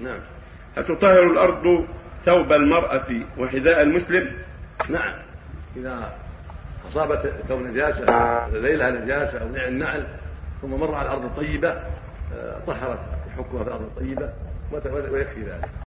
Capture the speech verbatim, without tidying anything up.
نعم. هل تطهر الأرض ثوب المرأة وحذاء المسلم؟ نعم، إذا أصابت ثوب نجاسة ليلها نجاسة أو نعل نعل ثم مر على الأرض الطيبة طهرت حكمها في الأرض الطيبة ويكفي ذلك.